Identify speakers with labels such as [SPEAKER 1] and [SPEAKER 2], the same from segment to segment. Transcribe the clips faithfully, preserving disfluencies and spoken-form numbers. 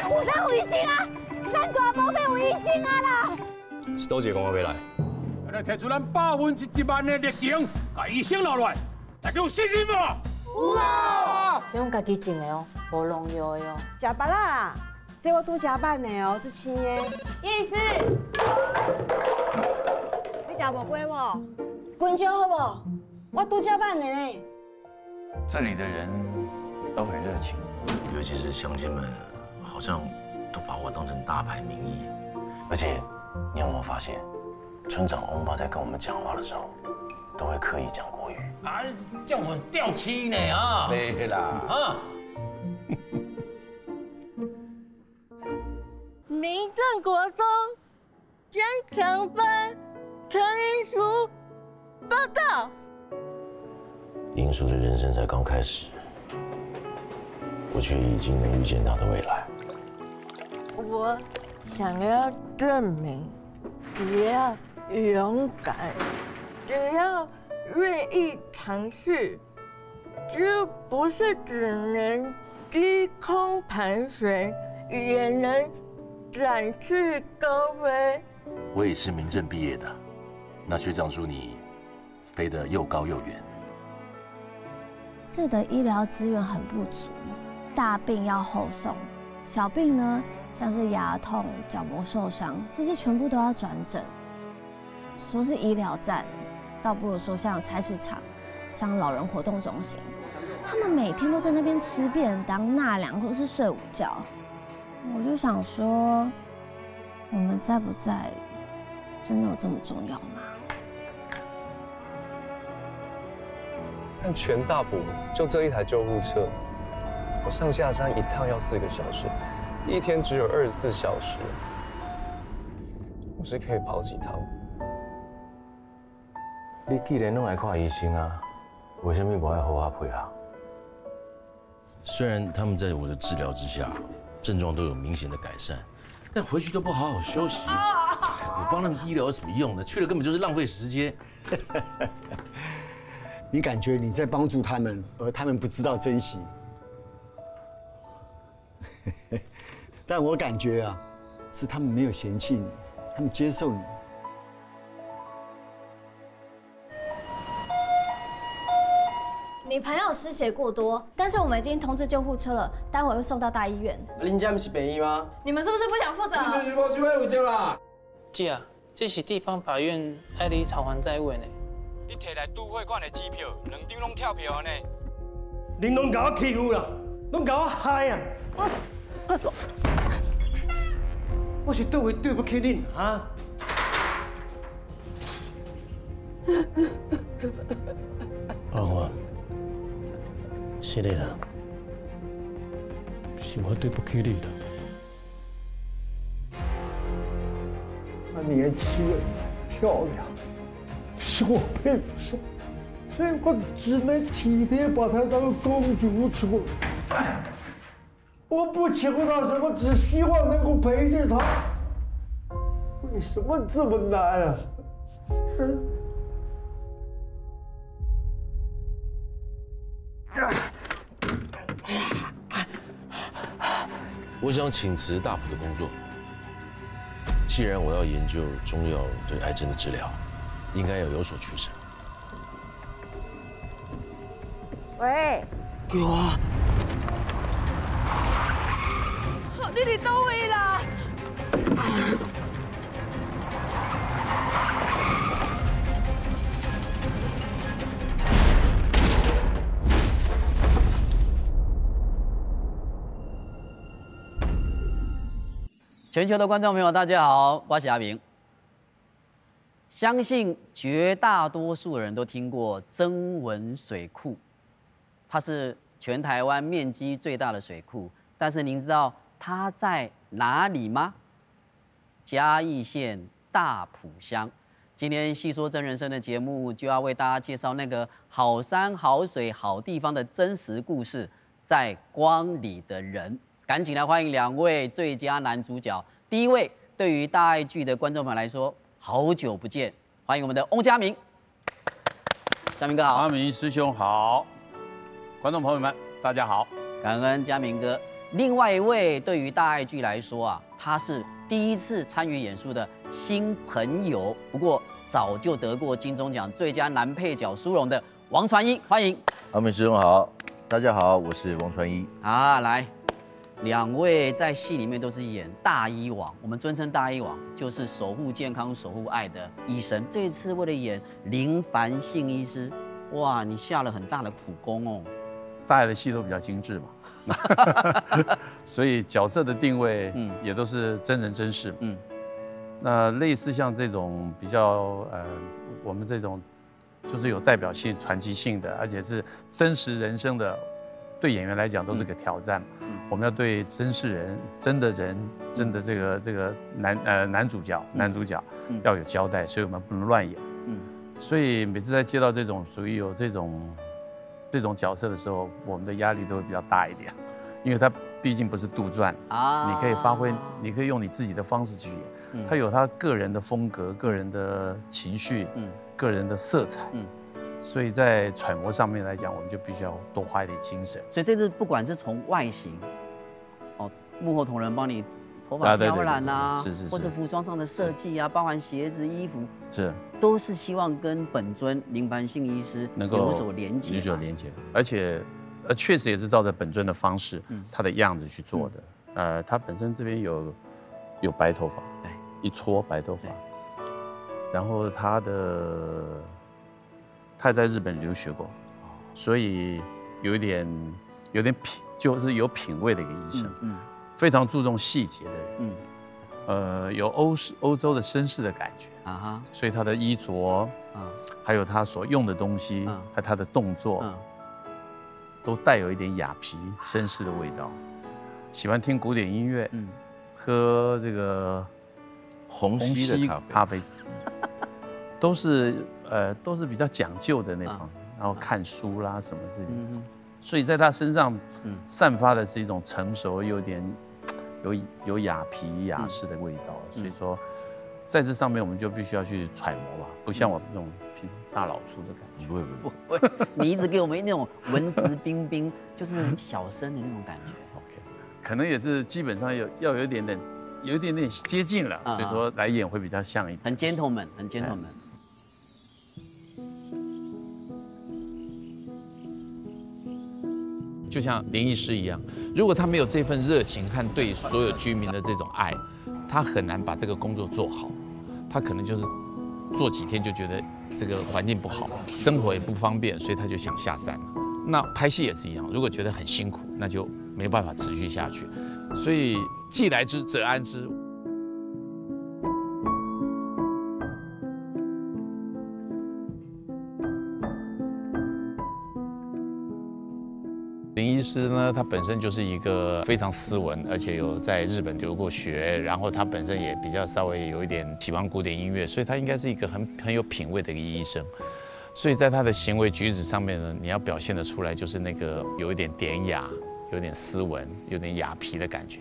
[SPEAKER 1] 有咱有医生啊，咱大宝贝有医生啊啦。
[SPEAKER 2] 是倒一个讲我要来？
[SPEAKER 3] 来提出咱百分之一万的热情，把医生留来，大家有信心无？有啊！
[SPEAKER 4] 这种家己种的哦，无农药的哦。
[SPEAKER 5] 食巴啦啦，这我拄食饭的哦，这青的。叶医师，你食无鸡无？滚烧好不？我拄食饭的呢。
[SPEAKER 6] 这里的人都很热情，
[SPEAKER 7] 尤其是乡亲们，好像都把我当成大牌名医。而且，你有没有发现，村长翁爸在跟我们讲话的时候，都会刻意讲国语。
[SPEAKER 3] 啊，叫我掉漆呢啊！
[SPEAKER 6] 没啦
[SPEAKER 3] 啊！
[SPEAKER 1] 民政国中江强班陈英淑报道。
[SPEAKER 7] 英叔的人生才刚开始，我却已经能预见他的未来。
[SPEAKER 1] 我想要证明，只要勇敢，只要愿意尝试，就不是只能低空盘旋，也能展翅高飞。
[SPEAKER 7] 我也是民政毕业的，那学长祝你飞得又高又远。
[SPEAKER 8] 这的医疗资源很不足，大病要后送，小病呢，像是牙痛、角膜受伤，这些全部都要转诊。说是医疗站，倒不如说像菜市场、像老人活动中心，他们每天都在那边吃便当、纳凉或是睡午觉。我就想说，我们在不在，真的有这么重要吗？
[SPEAKER 2] 但全大埔就这一台救护车，我上下山一趟要四个小时，一天只有二十四小时，我是可以跑几趟？
[SPEAKER 7] 你既然拢来看医生啊，为什么不爱好好配合？虽然他们在我的治疗之下，症状都有明显的改善，但回去都不好好休息。我帮他们医疗有什么用呢？去了根本就是浪费时间。
[SPEAKER 9] 你感觉你在帮助他们，而他们不知道珍惜。但我感觉啊，是他们没有嫌弃你，他们接受你。
[SPEAKER 8] 你朋友失血过多，但是我们已经通知救护车了，待会会送到大医院。
[SPEAKER 10] 恁家不是病医吗？
[SPEAKER 8] 你们是不是不想负责？
[SPEAKER 10] 你是无想要有责啦？
[SPEAKER 11] 姐啊，这是地方法院爱你偿还债务呢。
[SPEAKER 12] 你摕来拄汇款的支票，两张拢跳票呢。
[SPEAKER 13] 恁拢甲我欺负啦，拢甲我害啊！我我是对位对不起恁啊！
[SPEAKER 7] 阿华，是你啦，
[SPEAKER 13] 是我对不起你啦。
[SPEAKER 9] 她年轻漂亮。是我配不上，所以我只能体贴把她当公主处。我不求她什么，只希望能够陪着她。为什么这么难啊？
[SPEAKER 7] 我想请辞大埔的工作。既然我要研究中药对癌症的治疗，应该要有所取舍。
[SPEAKER 5] 喂，
[SPEAKER 10] 给我。
[SPEAKER 1] 你伫倒位啦？
[SPEAKER 14] 全球的观众朋友，大家好，我是阿明。相信绝大多数人都听过曾文水库，它是全台湾面积最大的水库。但是您知道它在哪里吗？嘉义县大埔乡。今天细说真人生的节目就要为大家介绍那个好山好水好地方的真实故事，在光里的人。赶紧来欢迎两位最佳男主角。第一位，对于大爱剧的观众朋友来说，好久不见，欢迎我们的翁佳明。佳明哥好，
[SPEAKER 3] 阿明师兄好，观众朋友们大家好，
[SPEAKER 14] 感恩佳明哥。 另外一位对于大爱剧来说啊，他是第一次参与演出的新朋友，不过早就得过金钟奖最佳男配角殊荣的王传一，欢迎。
[SPEAKER 7] 阿美师兄好，大家好，我是王传一。
[SPEAKER 14] 啊，来，两位在戏里面都是演大医王，我们尊称大医王就是守护健康、守护爱的医生。这一次为了演林凡信医师，哇，你下了很大的苦功哦。
[SPEAKER 15] 大爱的戏都比较精致嘛。所以角色的定位，嗯，也都是真人真事，嗯。那类似像这种比较呃，我们这种就是有代表性、传奇性的，而且是真实人生的，对演员来讲都是个挑战。嗯，我们要对真实人、真的人、真的这个这个男呃男主角、男主角要有交代，所以我们不能乱演。嗯，所以每次在接到这种属于有这种。这种角色的时候，我们的压力都会比较大一点，因为它毕竟不是杜撰啊，你可以发挥，你可以用你自己的方式去演，他有他个人的风格、个人的情绪、嗯，个人的色彩，嗯，所以在揣摩上面来讲，我们就必须要多花一点精神。
[SPEAKER 14] 所以这次不管是从外形，哦，幕后同仁帮你头发挑染啊，是是是，或者服装上的设计啊，包含鞋子、衣服，
[SPEAKER 15] 是。
[SPEAKER 14] 都是希望跟本尊林凡信医师能够有所连接，
[SPEAKER 15] 有所连接，而且，呃，确实也是照着本尊的方式，嗯，他的样子去做的。嗯、呃，他本身这边有有白头发，对，一撮白头发，然后他的他在日本留学过，所以有一点有点品，就是有品味的一个医生，嗯，嗯非常注重细节的人，嗯。呃，有欧式欧洲的绅士的感觉啊哈，所以他的衣着啊，还有他所用的东西，还有他的动作，都带有一点雅痞绅士的味道。喜欢听古典音乐，嗯，喝这个
[SPEAKER 7] 虹吸的咖啡，
[SPEAKER 15] 都是呃都是比较讲究的那方，然后看书啦什么这些，所以在他身上，嗯，散发的是一种成熟有点。有有雅痞雅士的味道，所以说，在这上面我们就必须要去揣摩吧，不像我们这种大老粗的感觉。
[SPEAKER 7] 不会
[SPEAKER 14] 不会，不会，你一直给我们那种文质彬彬，就是很小声的那种感觉。
[SPEAKER 15] OK， 可能也是基本上有要有一点点，有一点点接近了，所以说来演会比较像一点。
[SPEAKER 14] 很 gentleman， 很 gentleman。
[SPEAKER 15] 就像林医师一样，如果他没有这份热情和对所有居民的这种爱，他很难把这个工作做好。他可能就是做几天就觉得这个环境不好，生活也不方便，所以他就想下山了。那拍戏也是一样，如果觉得很辛苦，那就没办法持续下去。所以既来之则安之。林医师呢，他本身就是一个非常斯文，而且有在日本留过学，然后他本身也比较稍微有一点喜欢古典音乐，所以他应该是一个很很有品味的一个医生。所以在他的行为举止上面呢，你要表现得出来，就是那个有一点典雅、有点斯文、有点雅痞的感觉。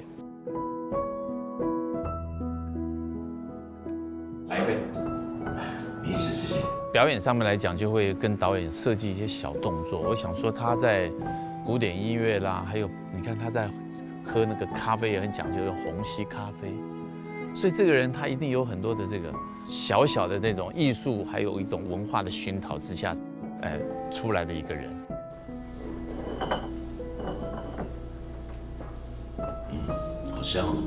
[SPEAKER 7] 来一杯，民事之心。
[SPEAKER 15] 表演上面来讲，就会跟导演设计一些小动作。我想说他在古典音乐啦，还有你看他在喝那个咖啡也很讲究，用虹吸咖啡。所以这个人他一定有很多的这个小小的那种艺术，还有一种文化的熏陶之下，呃，出来的一个人。
[SPEAKER 7] 嗯，好香哦。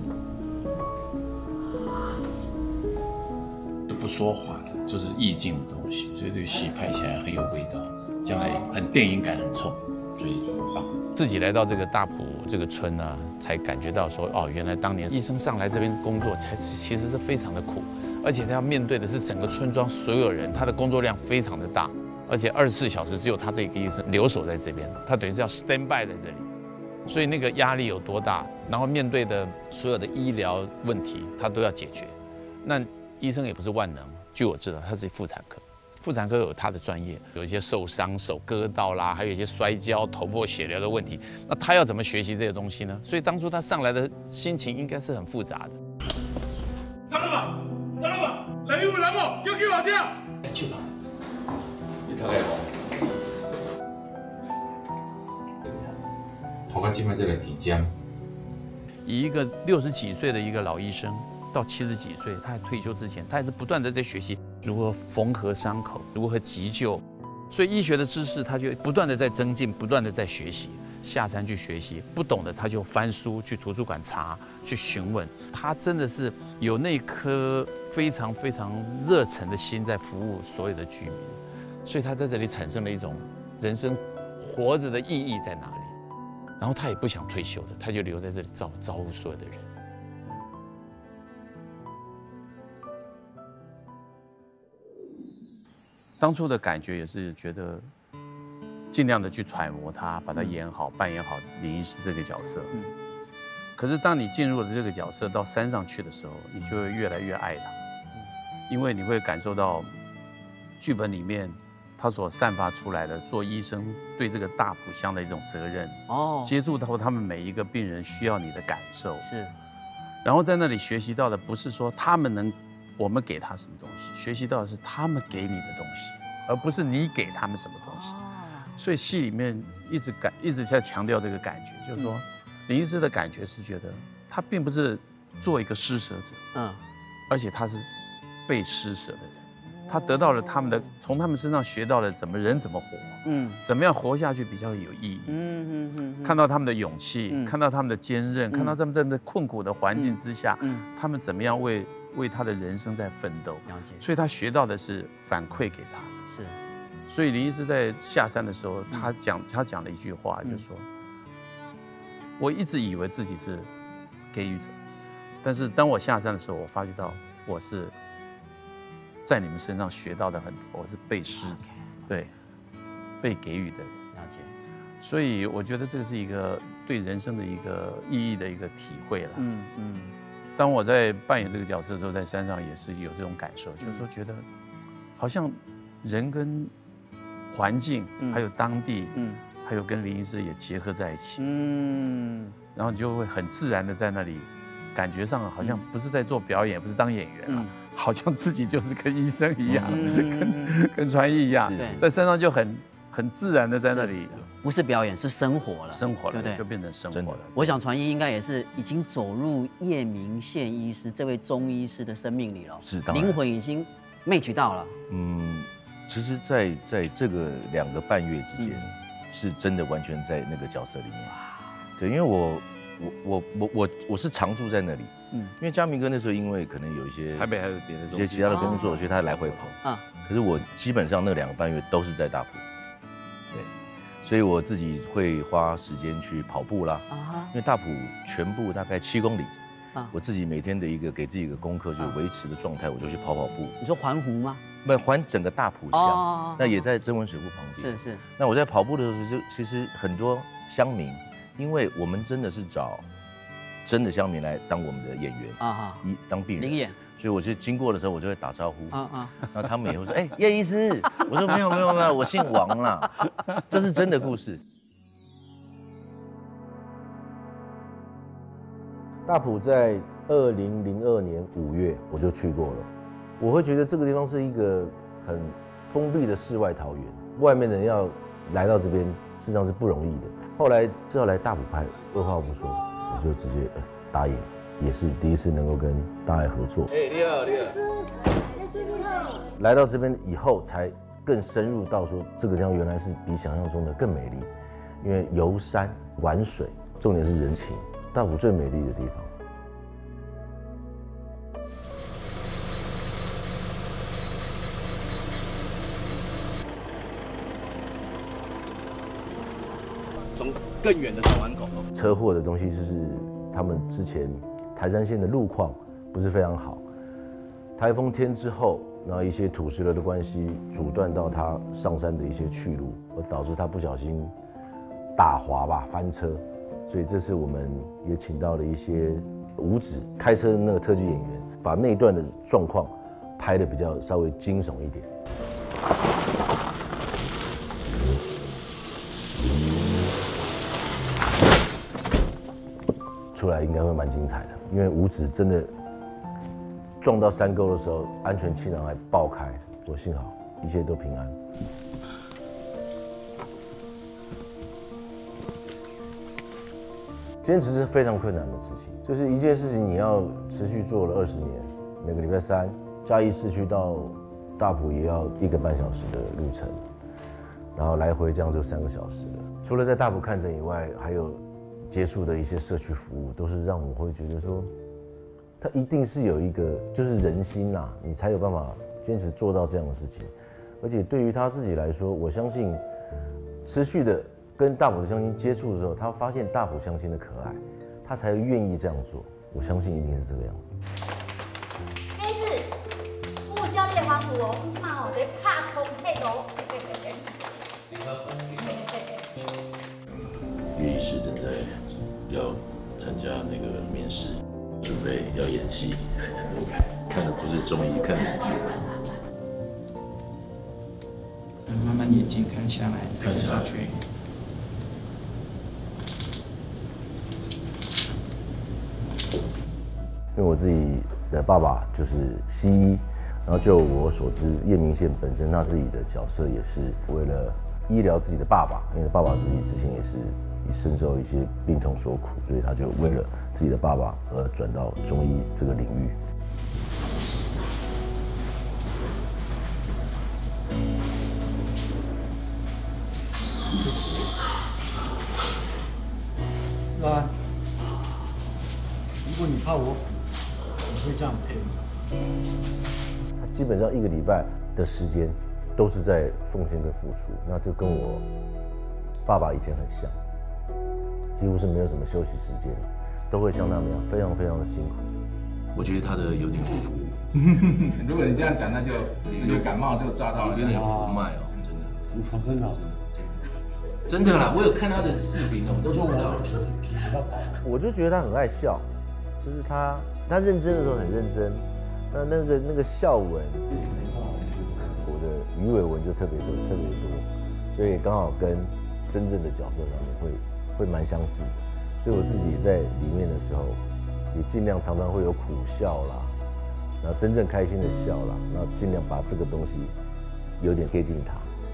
[SPEAKER 7] 都不说话的，就是意境的东西，所以这个戏拍起来很有味道，将来很电影感很重，所以很棒。
[SPEAKER 15] 自己来到这个大埔这个村呢、啊，才感觉到说，哦，原来当年医生上来这边工作，才其实是非常的苦，而且他要面对的是整个村庄所有人，他的工作量非常的大，而且二十四小时只有他这一个医生留守在这边，他等于是要 stand by 在这里，所以那个压力有多大，然后面对的所有的医疗问题，他都要解决。那医生也不是万能，据我知道，他是妇产科。妇产科有他的专业，有一些受伤、手割到啦，还有一些摔跤、头破血流的问题。那他要怎么学习这些东西呢？所以当初他上来的心情应该是很复杂的。
[SPEAKER 3] 张老板，张老板，来有人无？叫叫我声。
[SPEAKER 7] 去吧，你头来讲，头跑到今麦这来体检。
[SPEAKER 15] 以一个六十几岁的一个老医生，到七十几岁，他还退休之前，他还是不断的在学习如何缝合伤口，如何急救。所以医学的知识，他就不断的在增进，不断的在学习。下山去学习，不懂的他就翻书，去图书馆查，去询问。他真的是有那颗非常非常热忱的心，在服务所有的居民。所以他在这里产生了一种人生活着的意义在哪里。然后他也不想退休的，他就留在这里照照顾所有的人。当初的感觉也是觉得，尽量的去揣摩他，把他演好，扮演好林医师这个角色。嗯。可是当你进入了这个角色，到山上去的时候，你就会越来越爱他，因为你会感受到剧本里面他所散发出来的做医生对这个大埔乡的一种责任。哦。接触到他们每一个病人需要你的感受。是。然后在那里学习到的不是说他们能。我们给他什么东西，学习到的是他们给你的东西，而不是你给他们什么东西。所以戏里面一直感一直在强调这个感觉，就是说林医师的感觉是觉得他并不是做一个施舍者，嗯，而且他是被施舍的人，他得到了他们的，从他们身上学到了怎么人怎么活，嗯，怎么样活下去比较有意义，嗯嗯嗯，看到他们的勇气，看到他们的坚韧，看到他们在那困苦的环境之下，嗯，他们怎么样为。为他的人生在奋斗，了解，所以他学到的是反馈给他。是，所以林医师在下山的时候，他讲他讲了一句话，就是说，我一直以为自己是给予者，但是当我下山的时候，我发觉到我是在你们身上学到的很多，我是被施者，对，被给予的人。了解，所以我觉得这个是一个对人生的一个意义的一个体会了。嗯嗯。当我在扮演这个角色的时候，在山上也是有这种感受，就是说觉得好像人跟环境，还有当地，嗯，还有跟林医师也结合在一起，嗯，然后你就会很自然的在那里，感觉上好像不是在做表演，不是当演员了，好像自己就是跟医生一样，跟跟传译一样，在山上就很很自然的在那里。
[SPEAKER 14] 不是表演，是生活了，
[SPEAKER 15] 生活了，
[SPEAKER 14] 对不对？
[SPEAKER 15] 就变成生活了。
[SPEAKER 14] 我想传译应该也是已经走入叶明宪医师这位中医师的生命里了，
[SPEAKER 7] 是，
[SPEAKER 14] 灵魂已经match到了。
[SPEAKER 7] 嗯，其实在，在在这个两个半月之间，嗯、是真的完全在那个角色里面。对，因为我我我我我我是常住在那里，嗯，因为嘉明哥那时候因为可能有一些
[SPEAKER 15] 台北还有别的
[SPEAKER 7] 一些其他的工作，所以他来回跑啊。可是我基本上那两个半月都是在大埔。所以我自己会花时间去跑步啦，因为大埔全部大概七公里，我自己每天的一个给自己一个功课，就是维持的状态，我就去跑跑步。
[SPEAKER 14] 你说环湖吗？
[SPEAKER 7] 不，环整个大埔乡，那也在曾文水库旁边。
[SPEAKER 14] 是是。
[SPEAKER 7] 那我在跑步的时候，就其实很多乡民，因为我们真的是找真的乡民来当我们的演员啊，一当病人。演。所以我就经过的时候，我就会打招呼，啊啊，然后他们也会说，哎，叶医师，我说没有没有没有，我姓王啦，这是真的故事。大埔在二零零二年五月我就去过了，我会觉得这个地方是一个很封闭的世外桃源，外面的人要来到这边，事实上是不容易的。后来只要来大埔拍，二话不说，我就直接答应。也是第一次能够跟大爱合作。哎，你好，你好。来到这边以后，才更深入到说，这个地方原来是比想象中的更美丽，因为游山玩水，重点是人情，大埔最美丽的地方。
[SPEAKER 10] 从更远的转弯口。
[SPEAKER 7] 车祸的东西就是他们之前。台山县的路况不是非常好，台风天之后，然后一些土石流的关系，阻断到他上山的一些去路，而导致他不小心打滑吧，翻车。所以这次我们也请到了一些五指开车的那个特技演员，把那一段的状况拍得比较稍微惊悚一点。出来应该会蛮精彩的，因为五指真的撞到山沟的时候，安全气囊还爆开，我幸好一切都平安。 坚持是非常困难的事情，就是一件事情你要持续做了二十年，每个礼拜三，嘉义市区到大埔也要一个半小时的路程，然后来回这样就三个小时了。除了在大埔看诊以外，还有接触的一些社区服务，都是让我会觉得说，它一定是有一个就是人心呐、啊，你才有办法坚持做到这样的事情。而且对于他自己来说，我相信持续的跟大埔的乡亲接触的时候，他发现大埔乡亲的可爱，他才愿意这样做。我相信一定是这个样子。
[SPEAKER 16] 黑市不教练防腐哦，今晚哦得拍空配哦。
[SPEAKER 7] 岳医师正在要参加那个面试，准备要演戏，看的不是中医，看的是剧本。
[SPEAKER 11] 慢慢眼睛看下来，再看上去。
[SPEAKER 7] 因为我自己的爸爸就是西医，然后就我所知，叶明宪本身他自己的角色也是为了医疗自己的爸爸，因为爸爸自己之前也是深受一些病痛所苦，所以他就为了自己的爸爸而转到中医这个领域。
[SPEAKER 9] 是啊，如果你怕我苦，你会这样配吗？
[SPEAKER 7] 他基本上一个礼拜的时间都是在奉献跟付出，那就跟我爸爸以前很像，几乎是没有什么休息时间，都会像他们一样非常非常的辛苦。我觉得他的有点浮。
[SPEAKER 12] 如果你这样讲，那就那就感冒就抓到了，
[SPEAKER 7] 有点浮脉哦，真的浮浮
[SPEAKER 9] 真的
[SPEAKER 7] 真的。真的啦，我有看他的视频哦，我都知道。我就觉得他很爱笑，就是他他认真的时候很认真，那那个那个笑纹，我的鱼尾纹就特别多特别多，所以刚好跟真正的角色上面会会蛮相似的，所以我自己在里面的时候，也尽量常常会有苦笑啦，然后真正开心的笑啦，然后尽量把这个东西有点贴近他。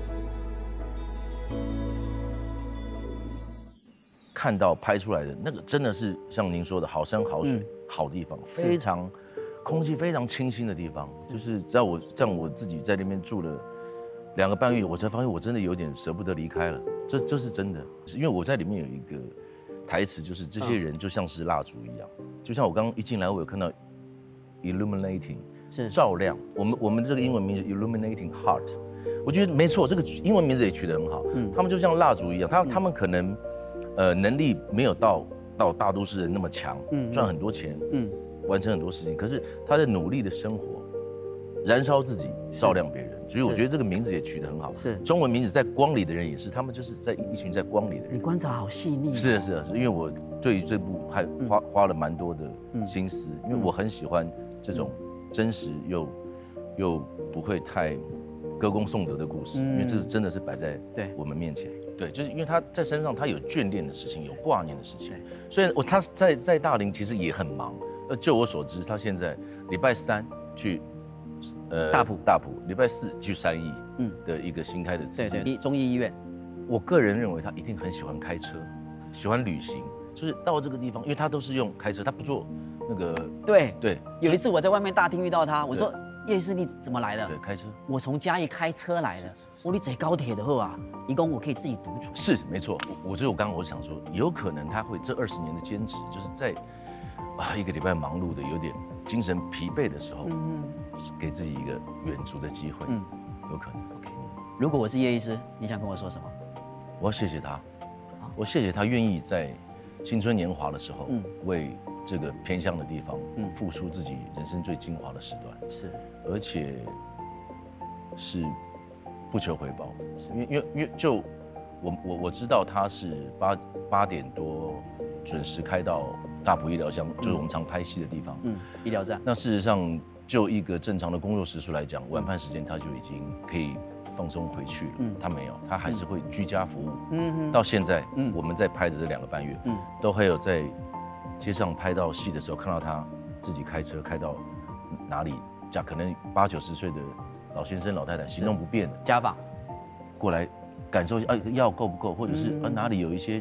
[SPEAKER 7] 看到拍出来的那个真的是像您说的好山好水、嗯、好地方，非常空气非常清新的地方。就是在我像我自己在那边住了两个半月，我才发现我真的有点舍不得离开了。这这是真的，因为我在里面有一个台词，就是这些人就像是蜡烛一样，嗯、就像我刚刚一进来，我有看到 illuminating 是照亮。我们我们这个英文名字 illuminating heart， 我觉得没错，这个英文名字也取得很好。嗯，他们就像蜡烛一样，他、嗯、他们可能。呃，能力没有到到大都市人那么强，嗯，赚很多钱，嗯，完成很多事情。可是他在努力的生活，燃烧自己，照亮别人。所以我觉得这个名字也取得很好。是中文名字，在光里的人也是，他们就是在一群在光里的人。
[SPEAKER 14] 你观察好细腻。
[SPEAKER 7] 是是是，因为我对于这部还花花了蛮多的心思，因为我很喜欢这种真实又又不会太歌功颂德的故事，因为这是真的是摆在我们面前。对，就是因为他在身上，他有眷恋的事情，有挂念的事情。虽然我他在在大林其实也很忙，呃，就我所知，他现在礼拜三去，呃，
[SPEAKER 14] 大埔
[SPEAKER 7] 大埔，礼拜四去三义，嗯，的一个新开的
[SPEAKER 14] 对对中医医院。
[SPEAKER 7] 我个人认为他一定很喜欢开车，喜欢旅行，就是到这个地方，因为他都是用开车，他不坐那个。
[SPEAKER 14] 对
[SPEAKER 7] 对，
[SPEAKER 14] 有一次我在外面大厅遇到他，我说叶医师你怎么来的？
[SPEAKER 7] 对，开车。
[SPEAKER 14] 我从嘉义开车来的。我你坐高铁的后啊，一共我可以自己独处。
[SPEAKER 7] 是没错，我我就我刚刚我想说，有可能他会这二十年的坚持，就是在啊一个礼拜忙碌的有点精神疲惫的时候，嗯，给自己一个远足的机会，嗯，有可能。OK，
[SPEAKER 14] 如果我是叶医师，你想跟我说什么？
[SPEAKER 7] 我要谢谢他，我谢谢他愿意在青春年华的时候，嗯，为这个偏乡的地方，嗯，付出自己人生最精华的时段，
[SPEAKER 14] 是，
[SPEAKER 7] 而且是。不求回报，因为因为因为就我我我知道他是八八点多准时开到大埔医疗箱，就是我们常拍戏的地方，嗯，
[SPEAKER 14] 医疗站。
[SPEAKER 7] 那事实上，就一个正常的工作时数来讲，晚饭时间他就已经可以放松回去了。嗯，他没有，他还是会居家服务。嗯，到现在，嗯，我们在拍的这两个半月，嗯，都还有在街上拍到戏的时候，看到他自己开车开到哪里，假可能八九十岁的。老先生、老太太行动不便的
[SPEAKER 14] 家访，
[SPEAKER 7] 过来感受一下，啊，药够不够，或者是啊哪里有一些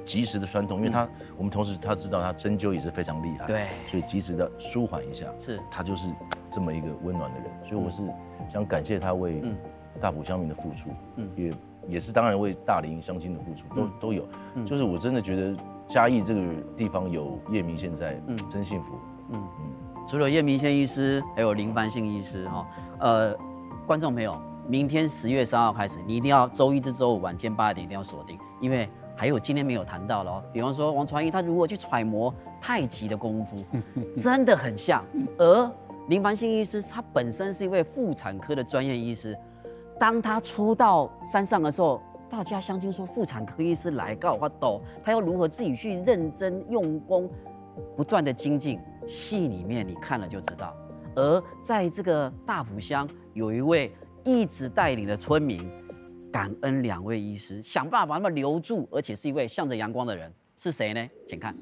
[SPEAKER 7] 及时的酸痛，因为他我们同时他知道他针灸也是非常厉害，
[SPEAKER 14] 对，
[SPEAKER 7] 所以及时的舒缓一下，
[SPEAKER 14] 是
[SPEAKER 7] 他就是这么一个温暖的人，所以我是想感谢他为大埔乡民的付出，嗯，也也是当然为大林乡亲的付出，都都有，就是我真的觉得嘉义这个地方有叶明现在，嗯，真幸福，嗯
[SPEAKER 14] 嗯，除了叶明宪医师，还有林凡信医师哈，呃，观众朋友。明天十月三号开始，你一定要周一至周五晚间八点一定要锁定，因为还有今天没有谈到的哦。比方说王传一他如果去揣摩太极的功夫，真的很像。而林凡信医师他本身是一位妇产科的专业医师，当他出到山上的时候，大家相信说妇产科医师来告我抖，他要如何自己去认真用功，不断的精进。戏里面你看了就知道。而在这个大埔乡有一位。一直带领的村民，感恩两位医师，想办法把他们留住，而且是一位向着阳光的人，是谁呢？请看。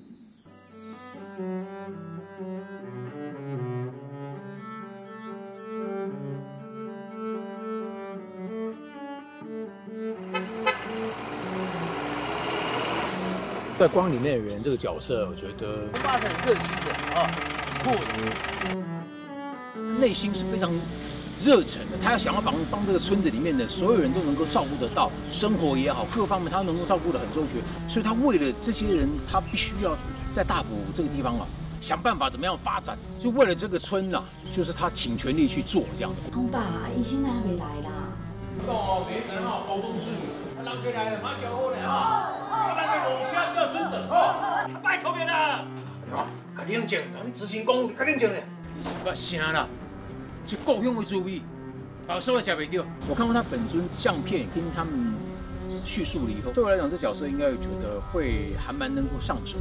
[SPEAKER 3] 在光里面的人这个角色，我觉得爸是很热心的啊，酷的，内心是非常。热忱的，他要想要帮帮这个村子里面的所有人都能够照顾得到，生活也好，各方面他能够照顾得很周全，所以他为了这些人，他必须要在大埔这个地方啊，想办法怎么样发展，就为了这个村啊，就是他倾全力去做这样的。
[SPEAKER 16] 王爸，医生还没来啦。
[SPEAKER 3] 哦，别人哈，沟通事，人回来了，马上好了哈，咱个路线要遵守哦。拜托别啦，较冷静，咱执行公务较冷静嘞。你是把声啦。是够用的注意，把社会吃袂掉。我看过他本尊相片，听他们叙述了以后，对我来讲，这角色应该觉得会还蛮能够上手。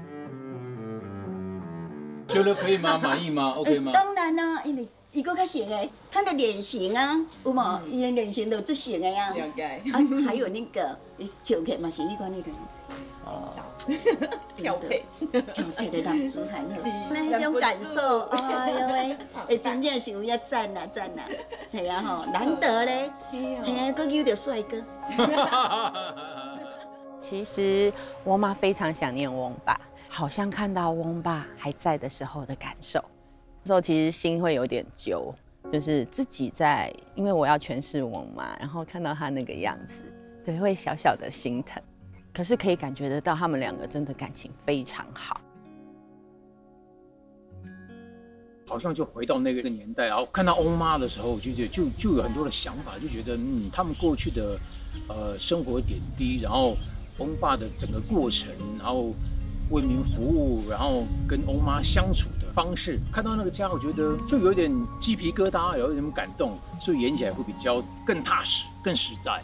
[SPEAKER 3] 觉得可以吗？满意吗 ？OK 吗？
[SPEAKER 17] 当然啦，因为伊个较型诶，他的脸型啊，有冇？伊的脸型都最型的呀。了解。啊，还有那个笑起嘛是你讲那个。哦。
[SPEAKER 5] 调配，
[SPEAKER 17] 调配的让子很好，那种感受，哎呦喂，哎，真正是有要赞呐赞呐，系啊吼，难得嘞，系啊，佫遇到帅哥。
[SPEAKER 5] 其实翁妈非常想念翁爸，好像看到翁爸还在的时候的感受，那时候其实心会有点揪，就是自己在，因为我要诠释翁妈，然后看到他那个样子，对，会小小的心疼。可是可以感觉得到，他们两个真的感情非常好，
[SPEAKER 3] 好像就回到那个年代，然后看到翁妈的时候，就觉得就就有很多的想法，就觉得嗯，他们过去的呃生活点滴，然后翁爸的整个过程，然后为民服务，然后跟翁妈相处的方式，看到那个家，我觉得就有点鸡皮疙瘩，有一点感动，所以演起来会比较更踏实、更实在。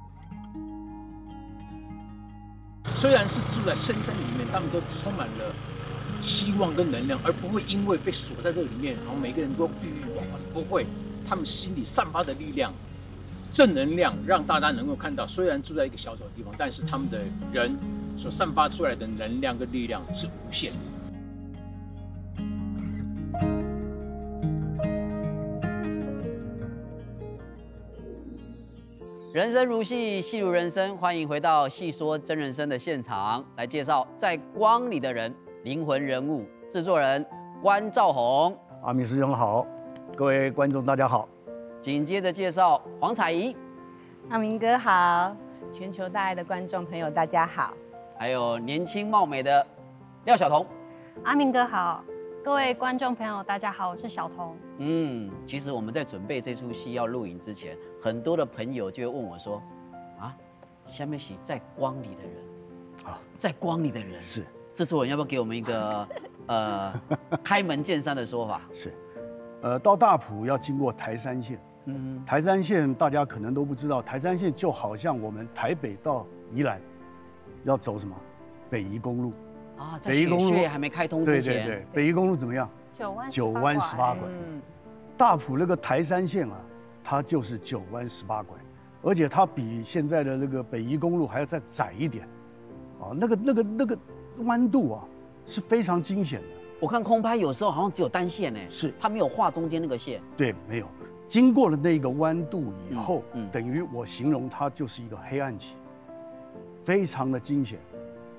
[SPEAKER 3] 虽然是住在深山里面，他们都充满了希望跟能量，而不会因为被锁在这里面，然后每个人都郁郁寡欢。不会，他们心里散发的力量、正能量，让大家能够看到。虽然住在一个小小的地方，但是他们的人所散发出来的能量跟力量是无限的。
[SPEAKER 14] 人生如戏，戏如人生，欢迎回到《戏说真人生》的现场，来介绍在光里的人，灵魂人物，制作人关兆宏。
[SPEAKER 18] 阿明师兄好，各位观众大家好。
[SPEAKER 14] 紧接着介绍黄彩怡。
[SPEAKER 5] 阿明哥好，全球大爱的观众朋友大家好。
[SPEAKER 14] 还有年轻貌美的廖晓彤。
[SPEAKER 19] 阿明哥好，各位观众朋友大家好，我是晓彤。
[SPEAKER 14] 嗯，其实我们在准备这出戏要录影之前，很多的朋友就会问我说：“啊，下面是在光里的人啊，在光里的人
[SPEAKER 18] 是
[SPEAKER 14] 制作人，要不要给我们一个呃开门见山的说法？”
[SPEAKER 18] 是，呃，到大埔要经过台山线，嗯，台山线大家可能都不知道，台山线就好像我们台北到宜兰要走什么北宜公路
[SPEAKER 14] 啊，在雪隧还没开通之前，
[SPEAKER 18] 对对对，北宜公路怎么样？
[SPEAKER 19] 九弯
[SPEAKER 18] 九弯十八拐，嗯，大埔那个台山线啊，它就是九弯十八拐，而且它比现在的那个北宜公路还要再窄一点，啊，那个那个那个弯度啊是非常惊险的。
[SPEAKER 14] 我看空拍有时候好像只有单线呢，
[SPEAKER 18] 是
[SPEAKER 14] 它没有画中间那个线。
[SPEAKER 18] 对，没有。经过了那个弯度以后，嗯嗯、等于我形容它就是一个黑暗期，非常的惊险。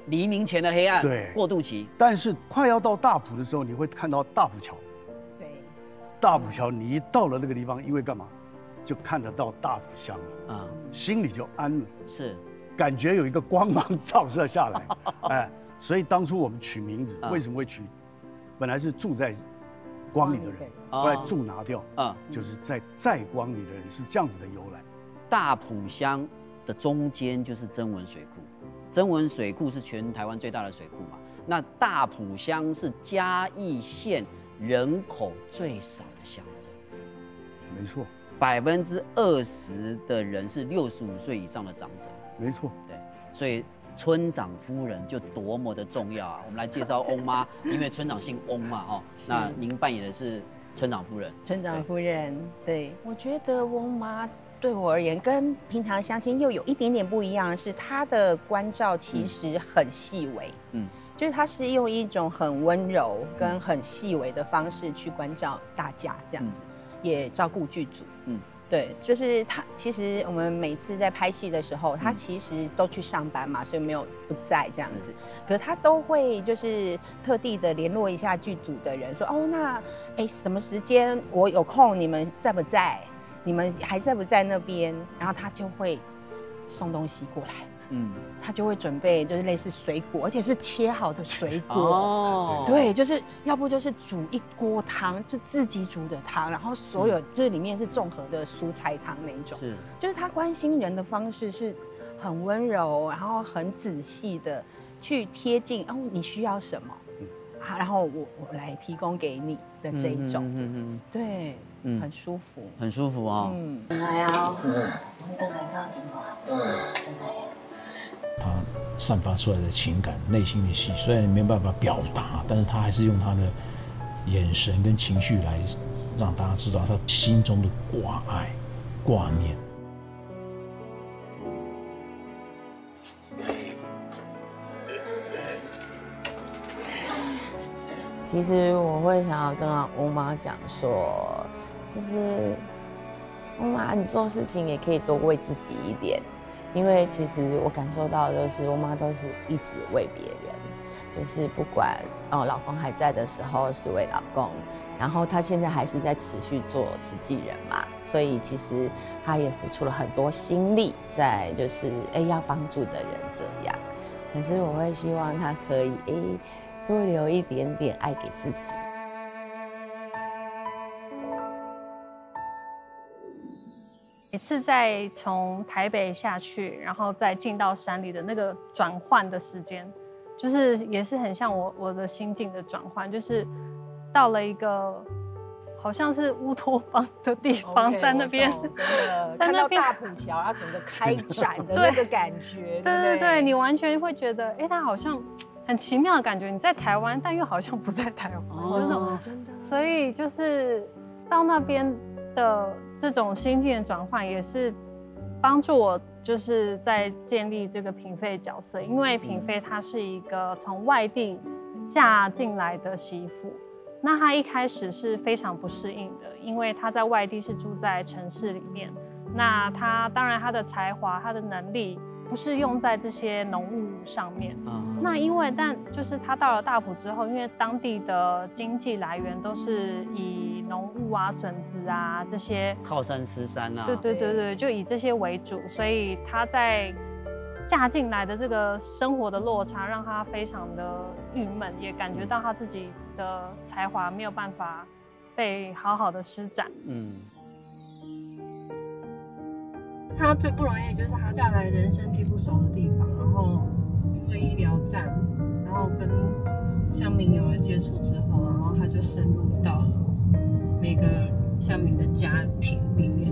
[SPEAKER 14] 黎明前的黑暗，
[SPEAKER 18] 对，
[SPEAKER 14] 过渡期。
[SPEAKER 18] 但是快要到大埔的时候，你会看到大埔桥。
[SPEAKER 5] 对，
[SPEAKER 18] 大埔桥，你一到了那个地方，因为干嘛，就看得到大埔乡了啊，心里就安了，
[SPEAKER 14] 是，
[SPEAKER 18] 感觉有一个光芒照射下来，哎，所以当初我们取名字，为什么会取？本来是住在光里的人，后来住拿掉，啊，就是在在光里的人是这样子的由来。
[SPEAKER 14] 大埔乡的中间就是曾文水库，曾文水库是全台湾最大的水库嘛。那大埔乡是嘉义县人口最少的乡镇，
[SPEAKER 18] 没错，
[SPEAKER 14] 百分之二十的人是六十五岁以上的长者，
[SPEAKER 18] 没错，
[SPEAKER 14] 对，所以村长夫人就多么的重要啊！我们来介绍翁妈，因为村长姓翁嘛，哦，那您扮演的是村长夫人。
[SPEAKER 5] 村长夫人，对，我觉得翁妈对我而言跟平常相亲又有一点点不一样的是，她的关照其实很细微，嗯，就是她是用一种很温柔跟很细微的方式去关照大家，这样子，也照顾剧组，嗯。对，就是他。其实我们每次在拍戏的时候，他其实都去上班嘛，所以没有不在这样子。可是他都会就是特地的联络一下剧组的人，说哦，那哎什么时间我有空，你们在不在？你们还在不在那边？然后他就会送东西过来。嗯，他就会准备就是类似水果，而且是切好的水果。哦，对，就是要不就是煮一锅汤，就自己煮的汤，然后所有、嗯、就是里面是综合的蔬菜汤那一种。是，就是他关心人的方式是很温柔，然后很仔细的去贴近哦，你需要什么，嗯、啊，然后我我来提供给你的这一种。嗯嗯嗯，对。嗯，很舒服，
[SPEAKER 14] 很舒服啊。
[SPEAKER 5] 嗯，
[SPEAKER 17] 来啊，嗯，你等来这样子吗？嗯，等来。
[SPEAKER 3] 他散发出来的情感、内心的戏，虽然没办法表达，但是他还是用他的眼神跟情绪来让大家知道他心中的挂爱、挂念。
[SPEAKER 20] 其实我会想要跟翁妈讲说，就是翁妈，你做事情也可以多为自己一点。因为其实我感受到的就是，我妈都是一直为别人，就是不管哦老公还在的时候是为老公，然后她现在还是在持续做慈济人嘛，所以其实她也付出了很多心力在就是哎要帮助的人这样，可是我会希望她可以哎多留一点点爱给自己。
[SPEAKER 19] 每次在从台北下去，然后再进到山里的那个转换的时间，就是也是很像我我的心境的转换，就是到了一个好像是乌托邦的地方， okay, 在那边，
[SPEAKER 5] 真的在那边看到大埔桥，它整个开展的那个感觉，对对 对, 对，
[SPEAKER 19] 你完全会觉得，哎，它好像很奇妙的感觉，你在台湾，但又好像不在台湾，哦，真的，所以就是到那边的这种心境的转换，也是帮助我，就是在建立这个品妃角色。因为品妃她是一个从外地嫁进来的媳妇，那她一开始是非常不适应的，因为她在外地是住在城市里面。那她当然她的才华、她的能力不是用在这些农务上面。嗯、那因为但就是她到了大埔之后，因为当地的经济来源都是以农务啊、笋子啊这些
[SPEAKER 14] 靠山吃山啊，
[SPEAKER 19] 对对对对，就以这些为主，所以她在嫁进来的这个生活的落差，让她非常的郁闷，也感觉到她自己的才华没有办法被好好的施展。嗯。她最不容易就是她嫁来人生地不熟的地方，然后因为医疗站，然后跟乡民有了接触之后，然后她就深入到了每个乡民的家庭里面。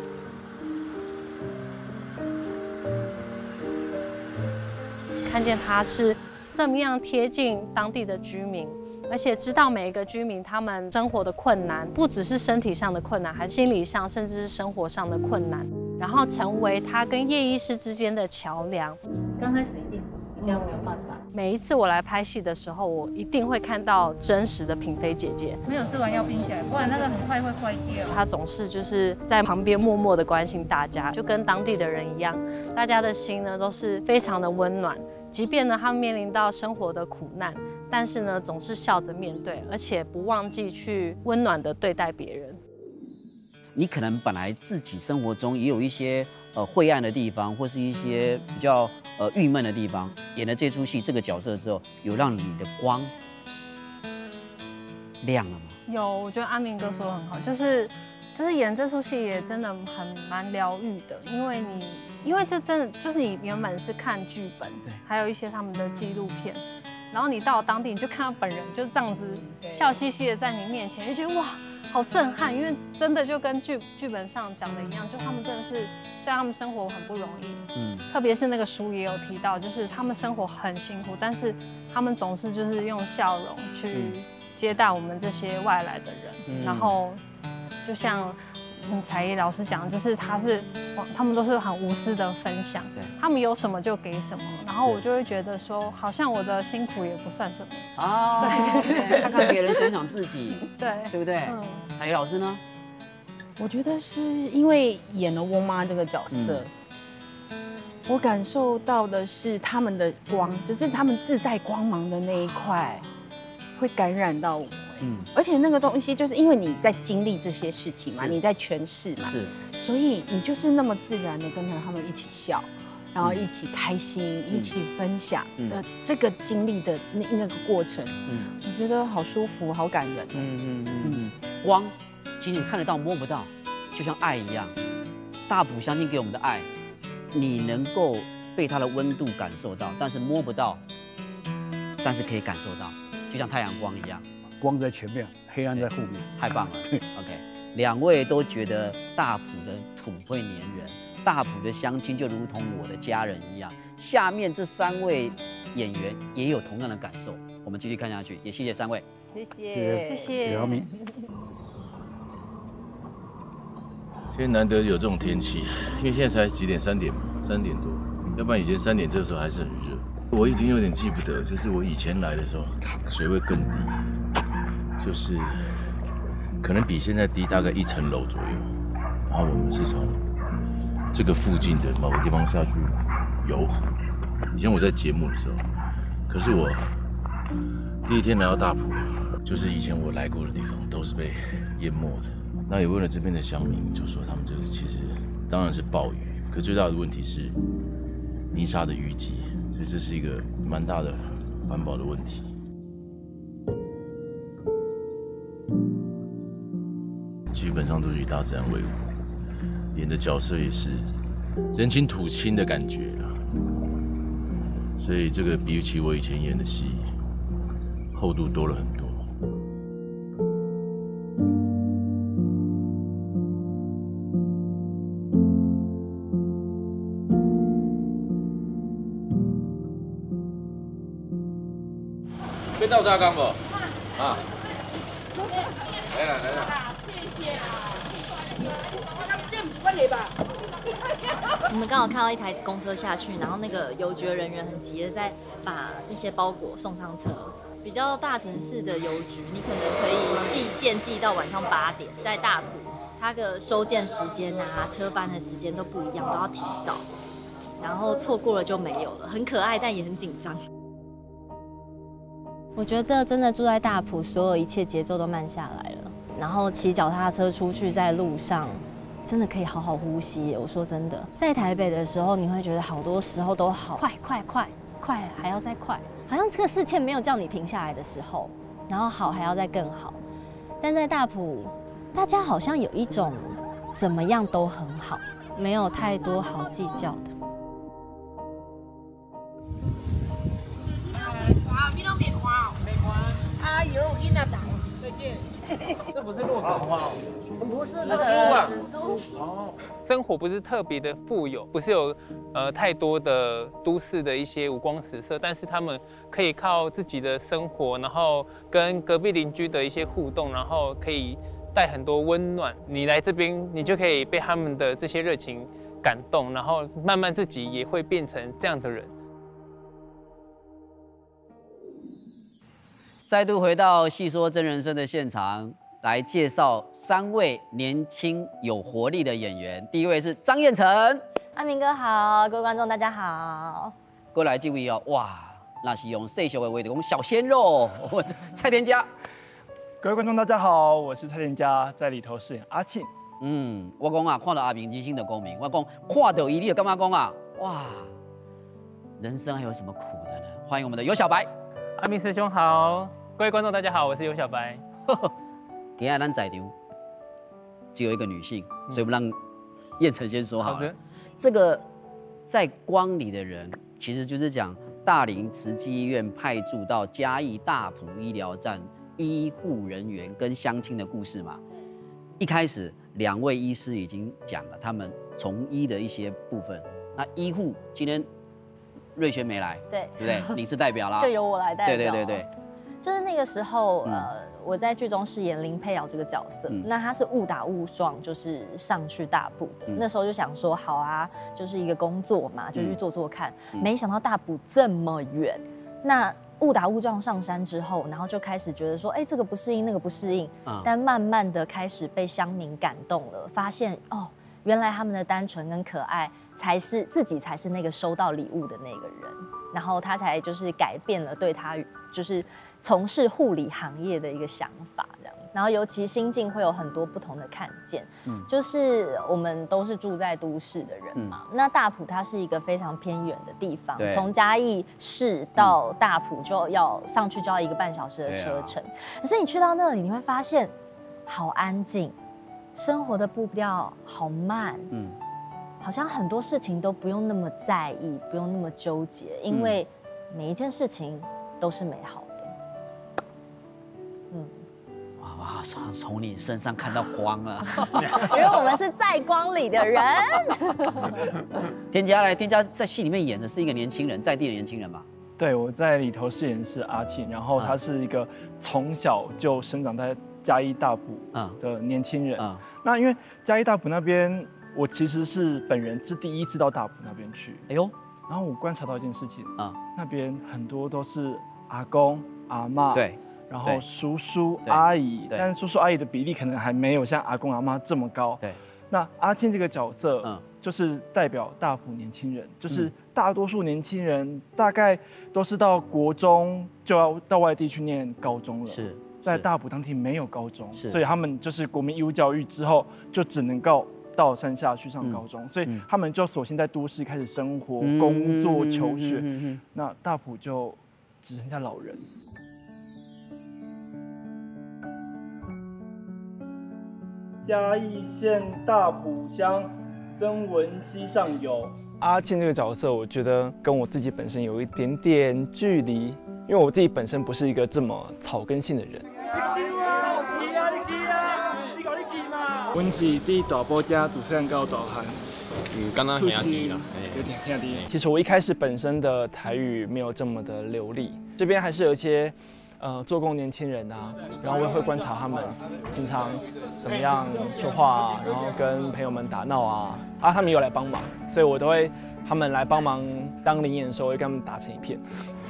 [SPEAKER 19] 看见她是这么样贴近当地的居民，而且知道每一个居民他们生活的困难，不只是身体上的困难，还是心理上，甚至是生活上的困难。然后成为他跟叶医师之间的桥梁。刚开始一定比较没有办法。每一次我来拍戏的时候，我一定会看到真实的品妃姐姐。没有吃完要冰起来，不然那个很快会坏掉。她总是就是在旁边默默的关心大家，就跟当地的人一样，大家的心呢都是非常的温暖。 即便呢他们面临到生活的苦难，但是呢总是笑着面对，而且不忘记去温暖的对待别人。
[SPEAKER 14] 你可能本来自己生活中也有一些呃晦暗的地方，或是一些比较呃郁闷的地方。演了这出戏这个角色之后，有让你的光亮了吗？
[SPEAKER 19] 有，我觉得阿明哥说得很好，就是就是演这出戏也真的很蛮疗愈的，因为你因为这真的就是你原本是看剧本，还有一些他们的纪录片，然后你到了当地你就看到本人就这样子笑嘻嘻的在你面前，就觉得哇。好震撼，因为真的就跟剧剧本上讲的一样，就他们真的是，虽然他们生活很不容易，嗯，特别是那个书也有提到，就是他们生活很辛苦，但是他们总是就是用笑容去接待我们这些外来的人，嗯、然后就像嗯才艺老师讲，就是他是他们都是很无私的分享，他们有什么就给什么，然后我就会觉得说，好像我的辛苦也不算什么
[SPEAKER 14] 啊，对，看看别人，想想自己，
[SPEAKER 19] 对，
[SPEAKER 14] 对不对？嗯，才艺老师呢？
[SPEAKER 5] 我觉得是因为演了翁妈这个角色，嗯、我感受到的是他们的光，就是他们自带光芒的那一块，会感染到我。嗯，而且那个东西就是因为你在经历这些事情嘛，你在诠释嘛，是，所以你就是那么自然的跟着他们一起笑，然后一起开心，嗯、一起分享，呃，这个经历的那那个过程，嗯，我觉得好舒服，好感人。嗯嗯嗯
[SPEAKER 14] 嗯，光，其实你看得到摸不到，就像爱一样，大埔相信给我们的爱，你能够被它的温度感受到，但是摸不到，但是可以感受到，就像太阳光一样。
[SPEAKER 18] 光在前面，黑暗在后面，
[SPEAKER 14] 太棒了。OK， 两位都觉得大埔的土会黏人，大埔的乡亲就如同我的家人一样。下面这三位演员也有同样的感受，我们继续看下去。也谢谢三位，
[SPEAKER 5] 谢谢，
[SPEAKER 18] 谢谢，谢谢姚明。
[SPEAKER 7] 今天难得有这种天气，因为现在才几点？三点嘛，三点多。要不然以前三点这个时候还是很热。我已经有点记不得，就是我以前来的时候，水位更低。就是可能比现在低大概一层楼左右，然后我们是从这个附近的某个地方下去游湖。以前我在节目的时候，可是我第一天来到大埔，就是以前我来过的地方都是被淹没的。那也问了这边的乡民，就说他们这个其实当然是暴雨，可最大的问题是泥沙的淤积，所以这是一个蛮大的环保的问题。基本上都是与大自然为伍，演的角色也是人亲土亲的感觉啊，所以这个比起我以前演的戏，厚度多了很多。
[SPEAKER 12] 被倒沙缸不？啊，来了来了。
[SPEAKER 21] 我们刚好看到一台公车下去，然后那个邮局人员很急的在把那些包裹送上车。比较大城市的邮局，你可能可以寄件寄到晚上八点，在大埔，它的收件时间啊、车班的时间都不一样，都要提早，然后错过了就没有了。很可爱，但也很紧张。我觉得真的住在大埔，所有一切节奏都慢下来了。然后骑脚踏车出去，在路上。真的可以好好呼吸。我说真的，在台北的时候，你会觉得好多时候都好快快快快，还要再快，好像这个世界没有叫你停下来的时候，然后好还要再更好。但在大埔，大家好像有一种怎么样都很好，没有太多好计较的。
[SPEAKER 22] 啊，你拢没看哦？没看。哎呦，囡仔大。再见。这不是洛神花哦。不是那个死猪
[SPEAKER 11] 哦，生活不是特别的富有，不是有呃太多的都市的一些五光十色，但是他们可以靠自己的生活，然后跟隔壁邻居的一些互动，然后可以带很多温暖。你来这边，你就可以被他们的这些热情感动，然后慢慢自己也会变成这样的人。
[SPEAKER 14] 再度回到戏说真人生的现场。来介绍三位年轻有活力的演员。第一位是张彦成，
[SPEAKER 21] 阿明哥好，各位观众大家好。
[SPEAKER 14] 过来这位哦，哇，那是用细俗的话就讲小鲜肉，我蔡天嘉。
[SPEAKER 4] 各位观众，大家好，我是蔡天嘉，在里头饰演阿庆。
[SPEAKER 14] 嗯，我讲啊，看到阿明真心的公民，我讲看到伊，你就干嘛讲啊？哇，人生还有什么苦的呢？欢迎我们的尤小白。
[SPEAKER 11] 阿明师兄好，各位观众大家好，我是尤小白。
[SPEAKER 14] 今天咱在场只有一个女性，所以我们让燕城先说好了。好的。这个在光里的人，其实就是讲大林慈济医院派驻到嘉义大埔医疗站医护人员跟乡亲的故事嘛。一开始两位医师已经讲了他们从医的一些部分。那医护今天瑞轩没来，
[SPEAKER 21] 对
[SPEAKER 14] 对不对？你是代表啦，
[SPEAKER 21] 就由我来代表。
[SPEAKER 14] 对对对对。
[SPEAKER 21] 就是那个时候，嗯、呃，我在剧中饰演林佩瑶这个角色，嗯、那他是误打误撞，就是上去大埔的。嗯、那时候就想说，好啊，就是一个工作嘛，就去做做看。嗯、没想到大埔这么远，那误打误撞上山之后，然后就开始觉得说，哎，这个不适应，那个不适应。嗯、但慢慢的开始被乡民感动了，发现哦，原来他们的单纯跟可爱，才是自己才是那个收到礼物的那个人。然后他才就是改变了对他就是从事护理行业的一个想法，这样。然后尤其心境会有很多不同的看见，嗯，就是我们都是住在都市的人嘛，嗯、那大埔它是一个非常偏远的地方，从嘉义市到大埔就要上去就要一个半小时的车程，啊、可是你去到那里，你会发现好安静，生活的步调好慢，嗯。好像很多事情都不用那么在意，不用那么纠结，因为每一件事情都是美好的。
[SPEAKER 14] 嗯，哇哇，从从你身上看到光了，
[SPEAKER 21] 因为我们是在光里的人。
[SPEAKER 14] 天嘉来，天嘉在戏里面演的是一个年轻人，在地的年轻人嘛。
[SPEAKER 4] 对，我在里头饰演的是阿庆，然后他是一个从小就生长在嘉义大埔的年轻人。嗯、那因为嘉义大埔那边。我其实是本人是第一次到大埔那边去，哎呦，然后我观察到一件事情啊，那边很多都是阿公阿嬷，对，然后叔叔阿姨，但是叔叔阿姨的比例可能还没有像阿公阿嬷这么高。对，那阿庆这个角色，嗯，就是代表大埔年轻人，就是大多数年轻人大概都是到国中就要到外地去念高中了，是。在大埔当地没有高中，所以他们就是国民义务教育之后就只能够。到山下去上高中，嗯、所以他们就索性在都市开始生活、嗯、工作、求学。嗯嗯嗯嗯、那大埔就只剩下老人。嘉义县大埔乡曾文溪上游，阿庆这个角色，我觉得跟我自己本身有一点点距离，因为我自己本身不是一个这么草根性的人。阮是伫大埔家自细汉到大汉，
[SPEAKER 2] 嗯，刚刚兄弟啦，
[SPEAKER 4] 有点兄弟。其实我一开始本身的台语没有这么的流利，这边还是有一些呃做工年轻人啊，然后我也会观察他们平常怎么样说话啊，然后跟朋友们打闹啊，啊，他们有来帮忙，所以我都会他们来帮忙当灵演的时候，我会跟他们打成一片。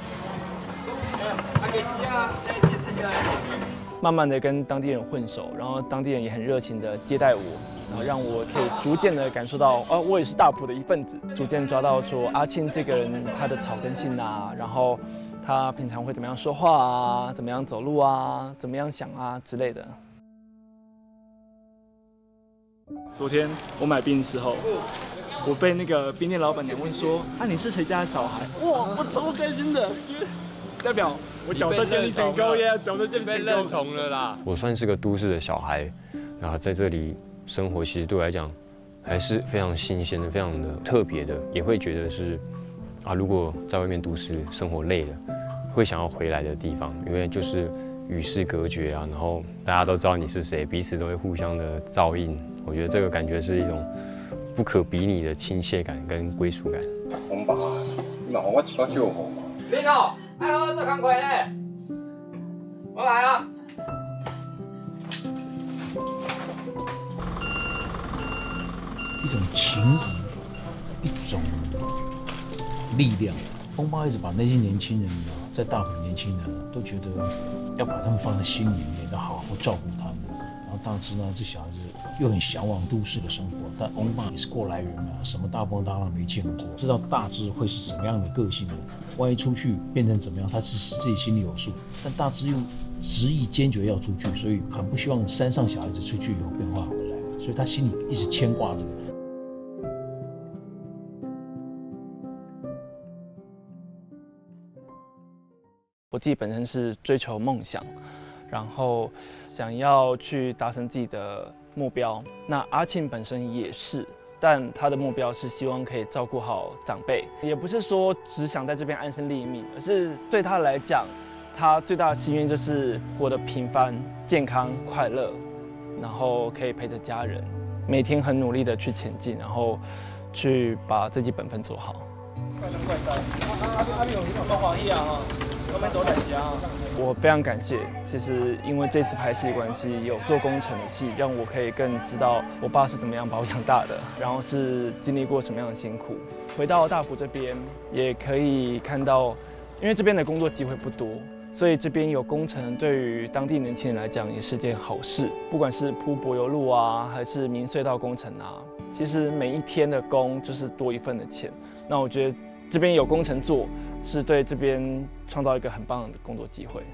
[SPEAKER 4] 慢慢的跟当地人混熟，然后当地人也很热情的接待我，然后让我可以逐渐的感受到，哦，我也是大埔的一份子，逐渐抓到说阿庆这个人他的草根性啊，然后他平常会怎么样说话啊，怎么样走路啊，怎么样想啊之类的。昨天我买冰的时候，我被那个冰店老板娘问说，啊你是谁家的小孩？哇，我超开心的，代表。我角色建立成功耶，角色建立成功，被认同了啦。
[SPEAKER 2] 我算是个都市的小孩，然后在这里生活，其实对我来讲还是非常新鲜的、非常的特别的，也会觉得是啊，如果在外面都市生活累了，会想要回来的地方，因为就是与世隔绝啊，然后大家都知道你是谁，彼此都会互相的照应。我觉得这个感觉是一种不可比拟的亲切感跟归属感。
[SPEAKER 6] 红爸，你让我一个招呼嘛。
[SPEAKER 12] 你好。哎呦，做工课呢？我来啊！
[SPEAKER 3] 一种情谊，一种力量。风暴一直把那些年轻人在大埔的年轻人都觉得要把他们放在心里面，要好好照顾他们。然后大致呢，这小孩子又很向往都市的生活，但欧巴也是过来人啊，什么大风大浪没见过，知道大致会是什么样的个性的。万一出去变成怎么样，他其实自己心里有数。但大致又执意坚决要出去，所以很不希望山上小孩子出去以后变化回来，所以他心里一直牵挂这个。
[SPEAKER 4] 我自己本身是追求梦想，然后想要去达成自己的目标。那阿庆本身也是，但他的目标是希望可以照顾好长辈，也不是说只想在这边安身立命，而是对他来讲，他最大的心愿就是活得平凡、健康、快乐，然后可以陪着家人，每天很努力的去前进，然后去把自己本分做好。快生快生，阿阿阿你有有多欢喜啊哈！我们走两家。我非常感谢，其实因为这次拍戏的关系，有做工程的戏，让我可以更知道我爸是怎么样把我养大的，然后是经历过什么样的辛苦。回到大埔这边，也可以看到，因为这边的工作机会不多，所以这边有工程，对于当地年轻人来讲也是件好事。不管是铺柏油路啊，还是明隧道工程啊，其实每一天的工就是多一份的钱。那我觉得这边有工程做，是对这边创造一个很棒的工作机会。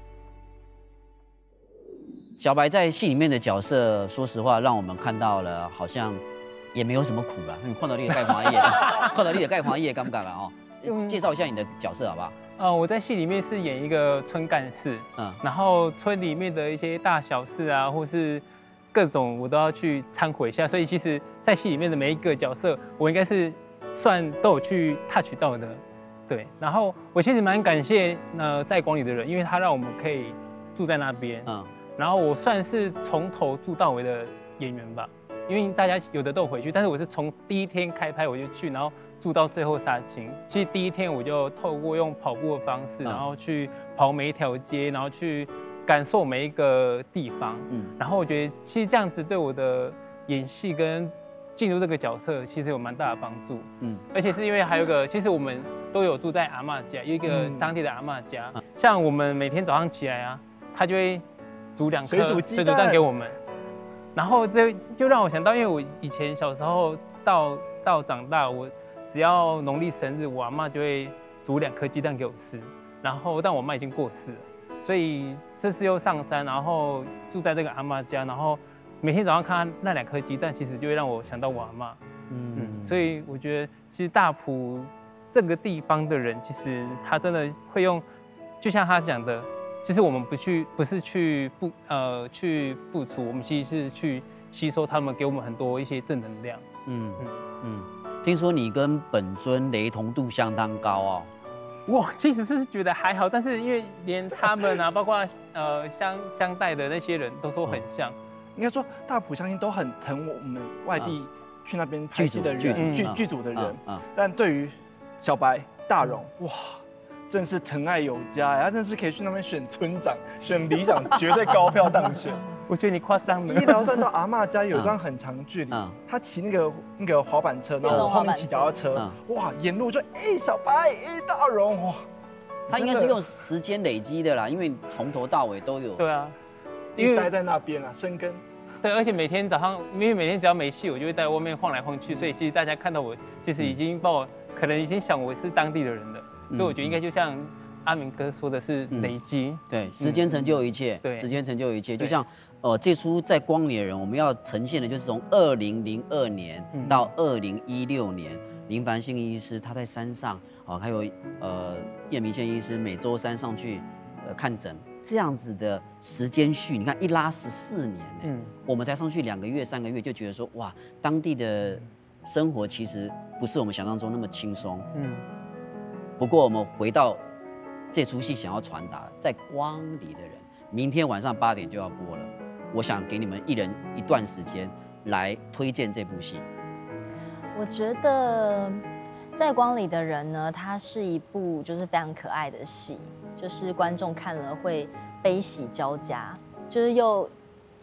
[SPEAKER 14] 小白在戏里面的角色，说实话，让我们看到了好像也没有什么苦了。你看到你的盖黄叶，看到你的盖黄叶，敢不敢了哦？介绍一下你的角色好不好？
[SPEAKER 11] 呃，我在戏里面是演一个村干事，嗯，然后村里面的一些大小事啊，或是各种我都要去掺和一下，所以其实，在戏里面的每一个角色，我应该是算都有去 touch 到的，对。然后我其实蛮感谢呃在光里的人，因为他让我们可以住在那边，嗯，然后我算是从头住到尾的演员吧，因为大家有的都有回去，但是我是从第一天开拍我就去，然后住到最后杀青。其实第一天我就透过用跑步的方式，然后去跑每一条街，然后去感受每一个地方。嗯，然后我觉得其实这样子对我的演戏跟进入这个角色其实有蛮大的帮助。嗯，而且是因为还有一个，其实我们都有住在阿嬷家，有一个当地的阿嬷家。嗯、像我们每天早上起来啊，他就会煮两颗水煮水煮蛋给我们。然后这就让我想到，因为我以前小时候到到长大，我只要农历生日，我阿嬷就会煮两颗鸡蛋给我吃。然后，但我妈已经过世了，所以这次又上山，然后住在这个阿嬷家，然后每天早上看那两颗鸡蛋，其实就会让我想到我阿嬷。嗯嗯，所以我觉得其实大埔这个地方的人，其实他真的会用，就像他讲的。其实我们不去，不是去付呃去付出，我们其实是去吸收他们给我们很多一些正能量。嗯
[SPEAKER 14] 嗯嗯。听说你跟本尊雷同度相当高哦。
[SPEAKER 11] 我其实是觉得还好，但是因为连他们啊，包括呃相相带的那些人都说很像。
[SPEAKER 4] 应该说大埔相信都很疼我们外地去那边拍戏的人，剧剧组的人。但对于小白、大荣，哇。真是疼爱有加呀！他真是可以去那边选村长、选里长，绝对高票当选。
[SPEAKER 11] 我觉得你夸张了。
[SPEAKER 4] 医疗站到阿嬷家有一段很长的距离，他骑那个那个滑板车，然后我后面骑脚踏车，哇，沿路就哎小白，哎大荣，哇，
[SPEAKER 14] 他应该是用时间累积的啦，因为从头到尾都有。
[SPEAKER 11] 对啊，
[SPEAKER 4] 因为待在那边啊，生根。
[SPEAKER 11] 对，而且每天早上，因为每天只要没戏，我就会在外面晃来晃去，所以其实大家看到我，其实已经把我可能已经想我是当地的人了。所以我觉得应该就像阿明哥说的是累积，
[SPEAKER 14] 嗯、对，时间成就一切，对，时间成就一切。就像呃，这出在光里的人，我们要呈现的就是从二零零二年到二零一六年，林凡信医师他在山上哦，还有呃叶明宪医师每周三上去呃看诊，这样子的时间序，你看一拉十四年呢，嗯，我们才上去两个月、三个月就觉得说哇，当地的生活其实不是我们想象中那么轻松，嗯。不过我们回到这出戏想要传达，在光里的人，明天晚上八点就要播了。我想给你们一人一段时间来推荐这部戏。
[SPEAKER 21] 我觉得在光里的人呢，它是一部就是非常可爱的戏，就是观众看了会悲喜交加，就是又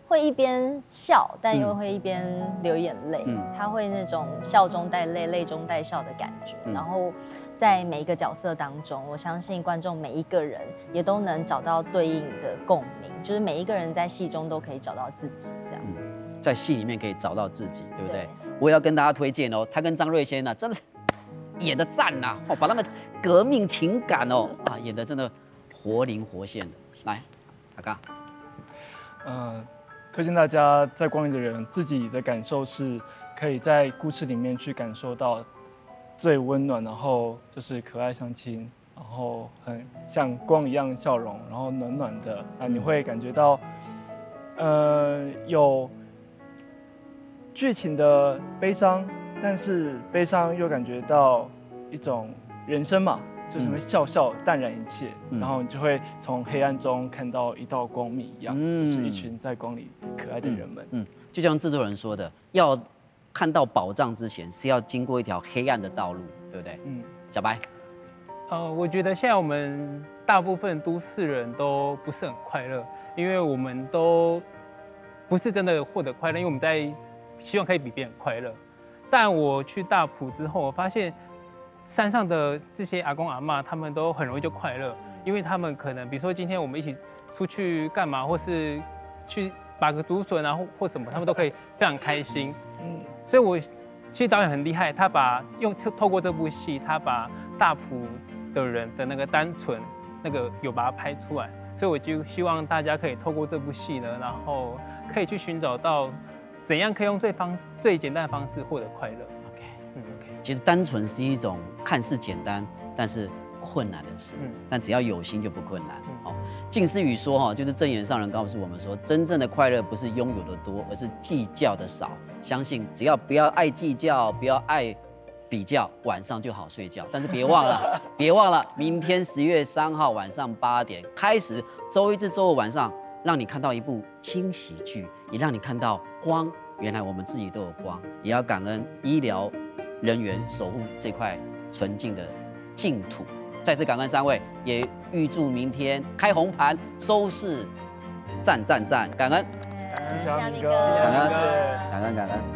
[SPEAKER 21] 会一边笑，但又会一边流眼泪。嗯，他会那种笑中带泪、泪中带笑的感觉。嗯、然后在每一个角色当中，我相信观众每一个人也都能找到对应的共鸣，就是每一个人在戏中都可以找到自己，这样。
[SPEAKER 14] 嗯、在戏里面可以找到自己，对不对？对，我也要跟大家推荐哦，他跟张瑞仙呢、啊，真的演的赞呐、啊，哦，把他们革命情感哦啊演的真的活灵活现的。来，阿刚，
[SPEAKER 4] 嗯。推荐大家在光里的人，自己的感受是可以在故事里面去感受到最温暖，然后就是可爱相亲，然后很像光一样笑容，然后暖暖的，那你会感觉到，呃，有剧情的悲伤，但是悲伤又感觉到一种人生嘛。就是会笑笑淡然一切，嗯、然后你就会从黑暗中看到一道光明一样，嗯、是一群在光里可爱的人们。
[SPEAKER 14] 嗯，嗯就像制作人说的，要看到宝藏之前是要经过一条黑暗的道路，对不对？嗯，小白，
[SPEAKER 11] 呃，我觉得现在我们大部分都市人都不是很快乐，因为我们都不是真的获得快乐，因为我们在希望可以比别人快乐。但我去大埔之后，我发现。山上的这些阿公阿嬷，他们都很容易就快乐，因为他们可能，比如说今天我们一起出去干嘛，或是去拔个竹笋啊，或或什么，他们都可以非常开心。嗯，所以我其实导演很厉害，他把用透过这部戏，他把大埔的人的那个单纯，那个有把它拍出来。所以我就希望大家可以透过这部戏呢，然后可以去寻找到怎样可以用最方最简单的方式获得快乐。
[SPEAKER 14] 其实单纯是一种看似简单，但是困难的事。嗯，但只要有心就不困难。哦，近思语说哈，就是正言上人告诉我们说，真正的快乐不是拥有的多，而是计较的少。相信只要不要爱计较，不要爱比较，晚上就好睡觉。但是别忘了，别忘了，明天十月三号晚上八点开始，周一至周五晚上，让你看到一部轻喜剧，也让你看到光。原来我们自己都有光，也要感恩医疗人员守护这块纯净的净土。再次感恩三位，也预祝明天开红盘收视赞赞赞！感恩，
[SPEAKER 4] 感恩小明哥，
[SPEAKER 14] 感恩，感恩，感恩。